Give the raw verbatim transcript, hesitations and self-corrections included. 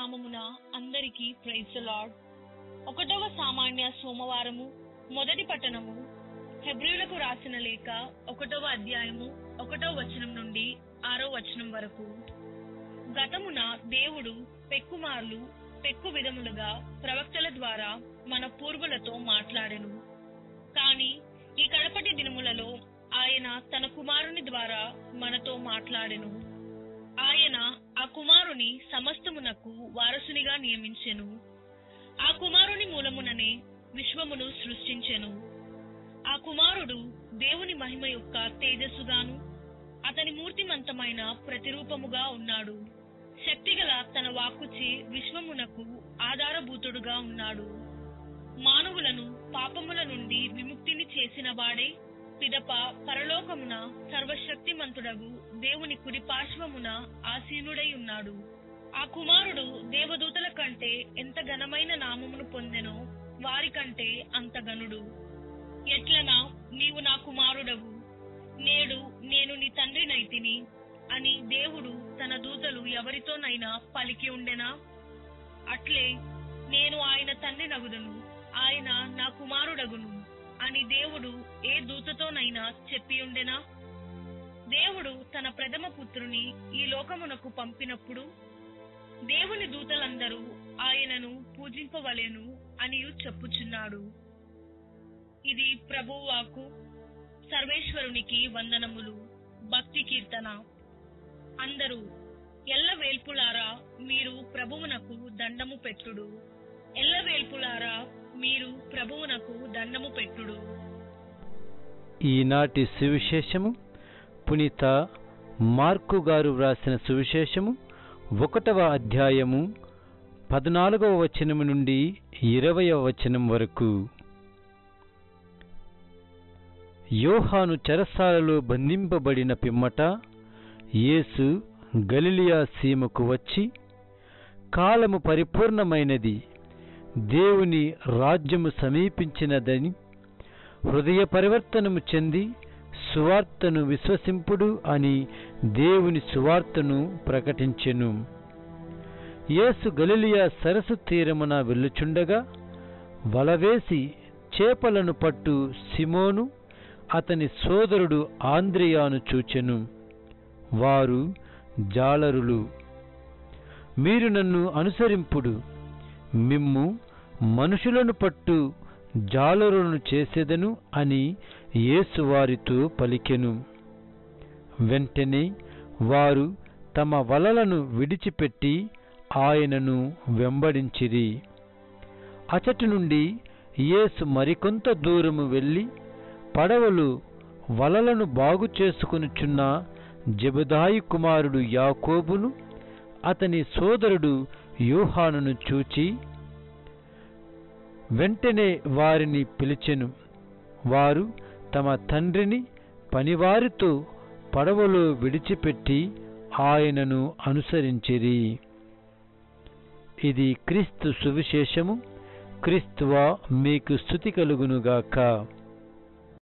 నామమున అందరికీ praise the lord. ఒకటవ సామాన్య సోమవారము మొదటి పట్టణము హెబ్రీయులకు రాసిన లేఖ ఒకటవ అధ్యాయము ఒకటవ వచనం నుండి ఆరో వచనం వరకు. గతమున దేవుడు పెక్కుమార్లు పెక్కు విధములుగా ప్రవక్తల ద్వారా మన పూర్వులతో మాట్లాడెను. కాని ఈ కడపటి దినములలో ఆయన తన కుమారుని ద్వారా మనతో మాట్లాడెను. ఆయన ఆ కుమారుని సమస్తమునకు వారసునిగా నియమించెను. ఆ కుమారుని మూలముననే విశ్వమును సృష్టించెను. ఆ కుమారుడు దేవుని మహిమ యొక్క తేజస్సుగాను అతని మూర్తిమంతమైన ప్రతిరూపముగా ఉన్నాడు. శక్తిగల తన వాక్కుచే విశ్వమునకు ఆధారభూతుడుగా ఉన్నాడు. మానవులను పాపముల నుండి విముక్తిని చేసిన వాడే పిదప పరలోకమున సర్వశక్తిమంతుడగు దేవుని కుడి పార్శ్వమున ఆసీనుడై ఉన్నాడు. ఆ కుమారుడు దేవదూతల కంటే ఎంత ఘనమైన నామమును పొందెనో వారి కంటే అంత గనుడు. ఎట్లనా నీవు నా కుమారుడవు, నేడు నేను నీ తండ్రినైతిని అని దేవుడు తన దూతలు ఎవరితోనైనా పలికి ఉండెనా? అట్లే నేను ఆయన తండ్రి నగుదును, ఆయన నా కుమారుడగును అని దేవుడు ఏ దూతతోనైనా చెప్పి ఉండెనా? దేవుడు తన ప్రథమ పుత్రుని ఈ లోకమునకు పంపినప్పుడు దేవుని దూతలందరూ ఆయనను పూజింపవలెను అనియు చెప్పుచున్నాడు. ఇది ప్రభువు వాక్కు. సర్వేశ్వరునికి వందనములు. భక్తి కీర్తన. అందరూ ఎల్ల వేల్పులారా మీరు ప్రభువునకు దండము పెట్టుడు. ఎల్ల వేల్పులారా మీరు ప్రభువునకు దండము పెట్టుడు. ఈనాటి సువిశేషము పునీత మార్కు గారు వ్రాసిన సువిశేషము ఒకటవ అధ్యాయము పద్నాలుగవ వచనము నుండి ఇరవయవ వచనం వరకు. యోహాను చెరసాలలో బంధింపబడిన పిమ్మట యేసు గలిలయ సీమకు వచ్చి, కాలము పరిపూర్ణమైనది, దేవుని రాజ్యము సమీపించినదని హృదయ పరివర్తనము చెంది సువార్తను విశ్వసింపుడు అని దేవుని సువార్తను ప్రకటించెను. యేసు గలిలయ సరస్సు తీరమున వెళ్ళుచుండగా వలవేసి చేపలను పట్టు సిమోను అతని సోదరుడు ఆంద్రియాను చూచెను. వారు జాలరులు. మీరు నన్ను అనుసరింపుడు, మిమ్ము మనుషులను పట్టు జాలరులను చేసేదను అని యేసు వారితో పలికెను. వెంటనే వారు తమ వలలను విడిచిపెట్టి ఆయనను వెంబడించిరి. అచటి నుండి యేసు మరికొంత దూరము వెళ్ళి పడవలు వలలను బాగు చేసుకొనుచున్న జెబెదాయి కుమారుడు యాకోబును అతని సోదరుడు యోహానును చూచి వెంటనే వారిని పిలిచెను. వారు తమ తండ్రిని పనివారితో పడవలో విడిచిపెట్టి ఆయనను అనుసరించిరి. ఇది క్రీస్తు సువిశేషము. క్రీస్తువా మీకు స్తుతి కలుగునుగాక.